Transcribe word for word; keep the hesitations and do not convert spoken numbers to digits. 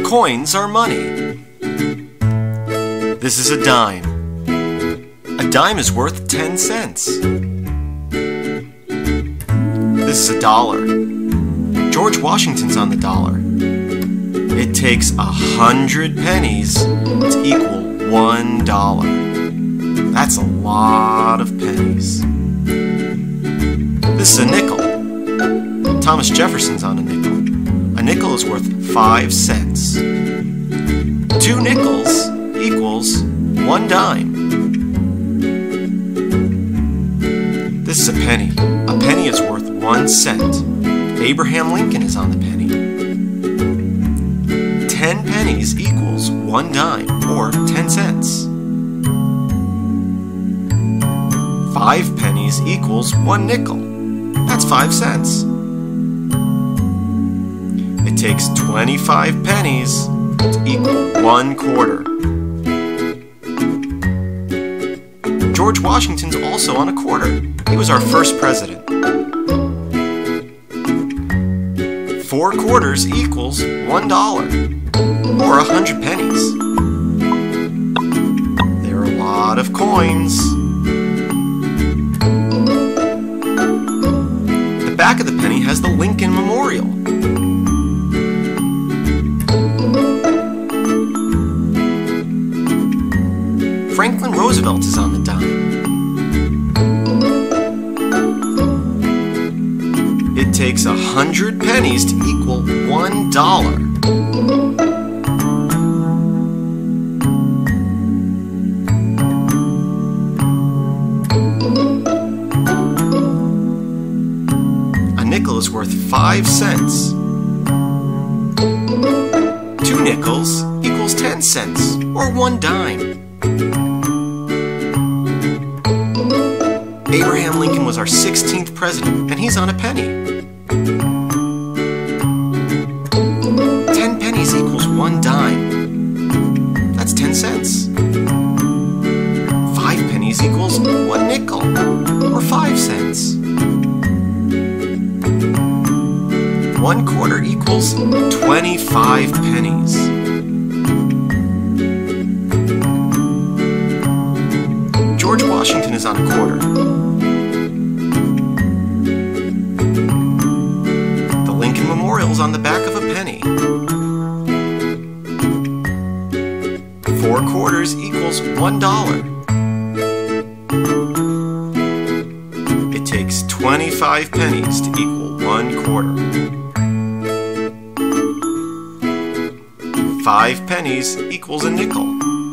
Coins are money. This is a dime. A dime is worth ten cents. This is a dollar. George Washington's on the dollar. It takes a hundred pennies to equal one dollar. That's a lot of pennies. This is a nickel. Thomas Jefferson's on a nickel. A nickel is worth five cents. Two nickels equals one dime. This is a penny. A penny is worth one cent. Abraham Lincoln is on the penny. Ten pennies equals one dime, or ten cents. Five pennies equals one nickel. That's five cents. It takes twenty-five pennies to equal one quarter. George Washington's also on a quarter. He was our first president. Four quarters equals one dollar, or a hundred pennies. There are a lot of coins. The back of the penny has the Lincoln Memorial. Franklin Roosevelt is on the dime. It takes a hundred pennies to equal one dollar. A nickel is worth five cents. Two nickels equals ten cents, or one dime. Abraham Lincoln was our sixteenth president, and he's on a penny. Ten pennies equals one dime. That's ten cents. Five pennies equals one nickel, or five cents. One quarter equals twenty-five pennies. George Washington is on a quarter. The Lincoln Memorial is on the back of a penny. Four quarters equals one dollar. It takes twenty-five pennies to equal one quarter. Five pennies equals a nickel.